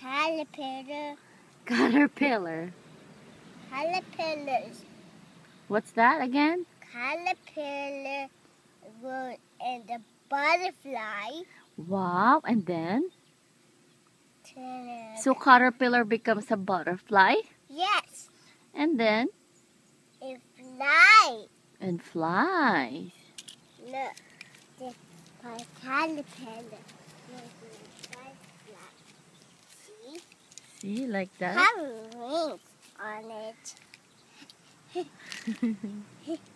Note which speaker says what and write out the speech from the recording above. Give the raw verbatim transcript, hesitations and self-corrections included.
Speaker 1: Caterpillar.
Speaker 2: Caterpillar.
Speaker 1: Caterpillars.
Speaker 2: What's that again?
Speaker 1: Caterpillar would and the butterfly.
Speaker 2: Wow, and then?
Speaker 1: Turn
Speaker 2: So caterpillar becomes a butterfly?
Speaker 1: Yes.
Speaker 2: And then?
Speaker 1: It flies.
Speaker 2: And flies.
Speaker 1: Look, this caterpillar. See?
Speaker 2: See, like that?
Speaker 1: Have wings on it.